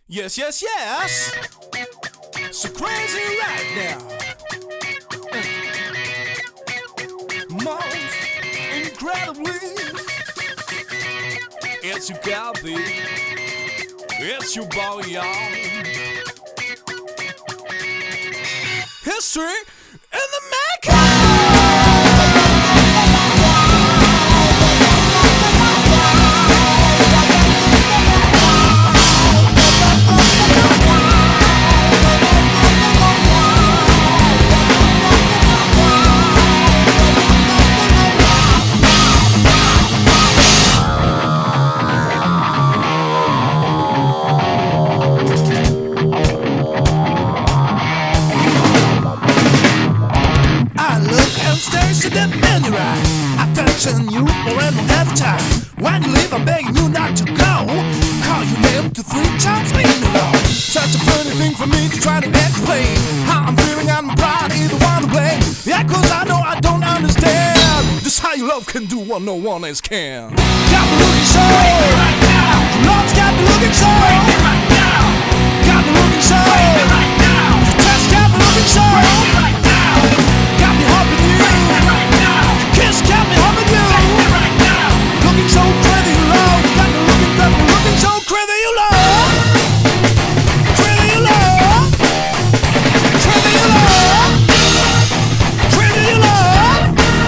Yes, yes, yes. So crazy right now. Most incredibly, it's your Calby. It's your boy, y'all. History in the making. Stares at them in your eyes. I'm touching you more and more every time. When you leave, I'm begging you not to go. Call your name 2-3 times in a row. Such a funny thing for me to try to explain how I'm feeling. I'm proud either one way. Yeah, cause I know I don't understand just how your love can do what no one else can. Got me looking so right now. Love's got me looking so right now. Got me looking so right now. Your touch got me looking so right now. Got me humping you right now. Your kiss got me humping you right now. Looking so crazy, you love. Got me looking so crazy, you love. Crazy, you love. Crazy, you love. Crazy, you love.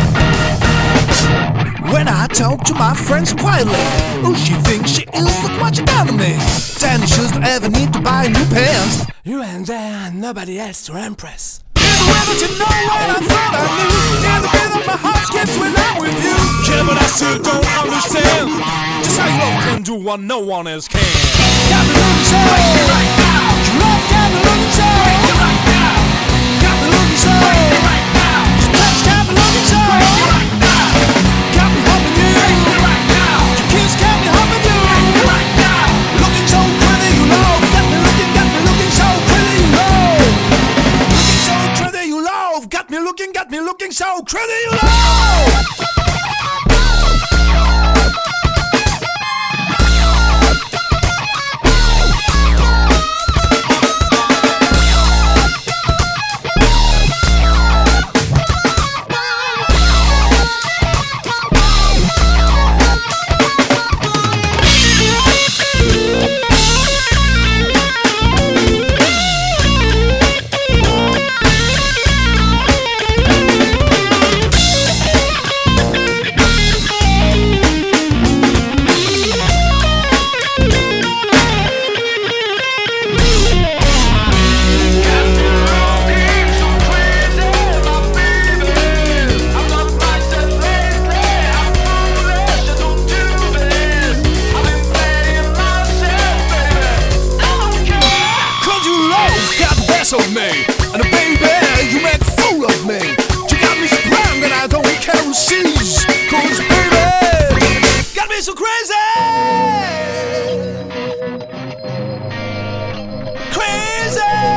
When I talk to my friends quietly, oh, she thinks she is look much down on me. Tennis shoes don't ever need to buy new pants. You and then nobody else to impress. The way that you know what I thought I knew, and the way that my heart skips when I'm with you. Yeah, but I still don't understand just how your love can do what no one else can. Got me looking so right now. Your love got me looking so right now. Got me looking so right now. Your touch got me looking so right now. Got me humping you right now. Your kiss got me humping you right now. Looking so pretty, you know. Got me looking so pretty, you know. Got me looking so crazy, you know. Of me, and baby, you make a fool of me. You got me so blind that I don't care who sees. Cause baby, got me so crazy. Crazy.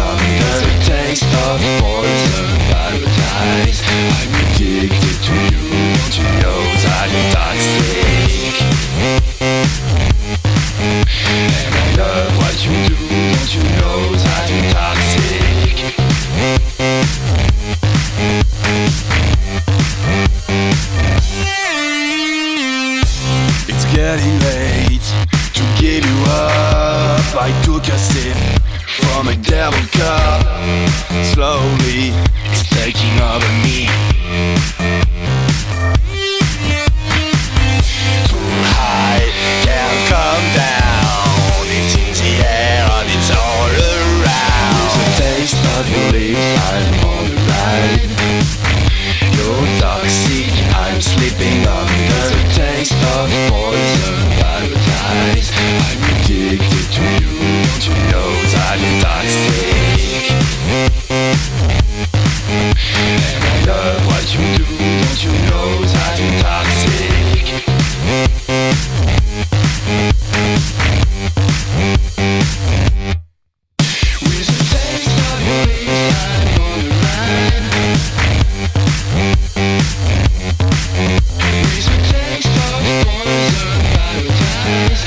under the taste of poison paradise. I'm addicted to you, don't you know that you're toxic? And I love what you do, don't you know that you're toxic? It's getting late to give you up. I took a sip from a devil cup. Slowly, it's taking over me. Too high, can't come down. It's in the air and it's all around. With the taste of your lips, I'm on the ride. You're toxic, I'm sleeping under the taste of poison paradise. I'm addicted to you, don't you know that you're toxic? And I love what you do, don't you know that you're toxic? With the taste of your lips, I'm on the ride. With the taste of poison paradise.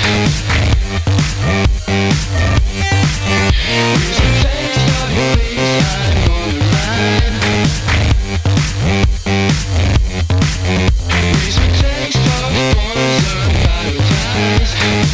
With the taste of your lips, I'm on the ride. With the taste of poison paradise.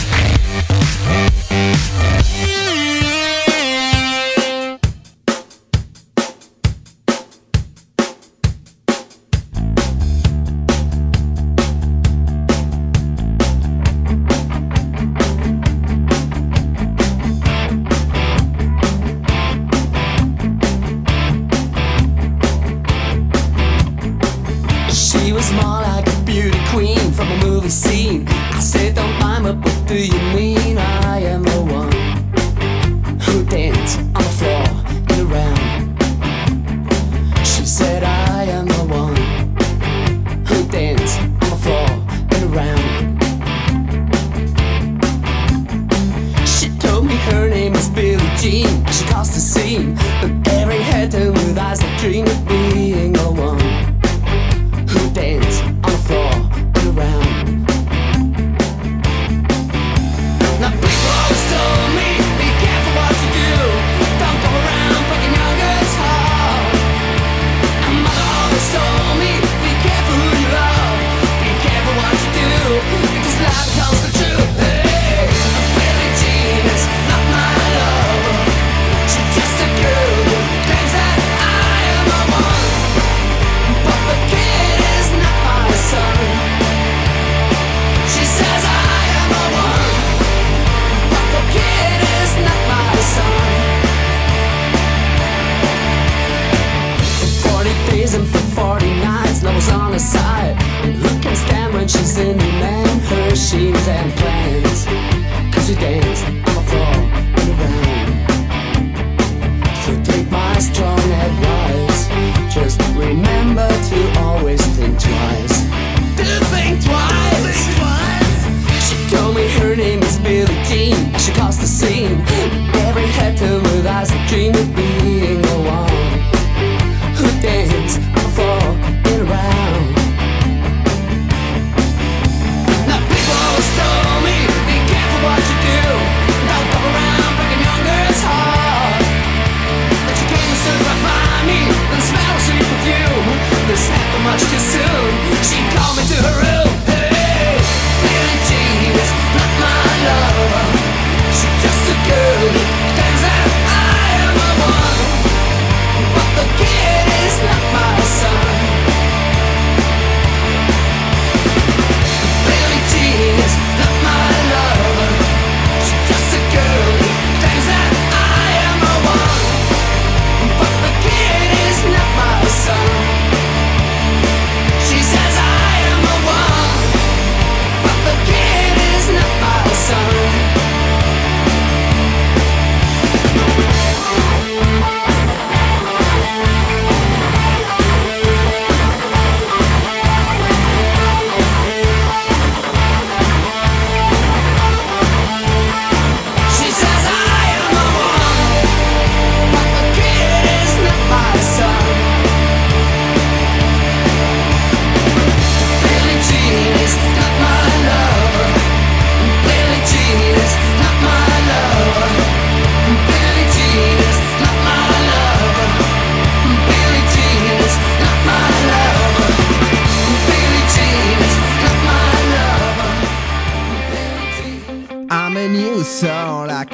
She was more like a beauty queen from a movie scene. I said, don't mind, but what do you mean? I am the one who danced on the floor and around. She said, I am the one who danced on the floor and around. She told me her name was Billie Jean. She caused a scene, but every head turned with eyes that dreamed of being the one who dance on the floor and around. Now people always told me, be careful what you do. Don't go around breaking your girl's heart. And mother always told me, be careful who you love. Be careful what you do, because life becomes the truth. Hey, Billie Jean is not my love. She's just a girl who claims that I am the one.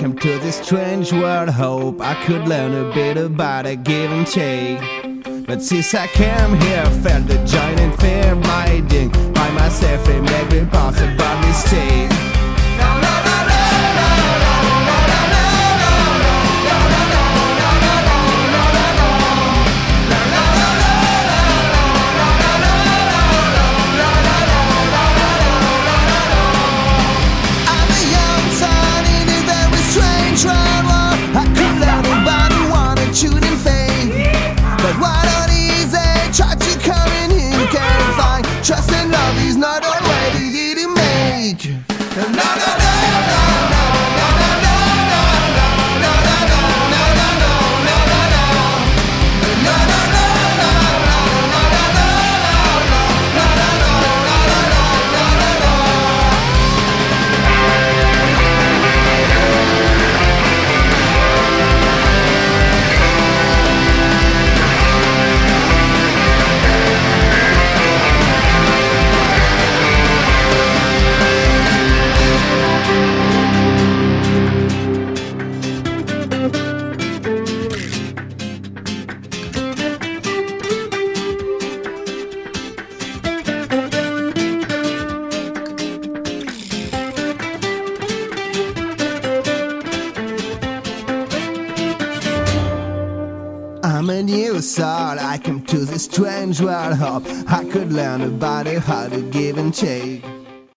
come to this strange world, hope I could learn a bit about a give and take. But since I came here, felt the joining fear biding by myself and make me possible mistake. Trust and love is not already easy to make. No, no, no, no, no, no, no, no, no, no, I'm a new soul, I come to this strange world, hope I could learn about it, how to give and take.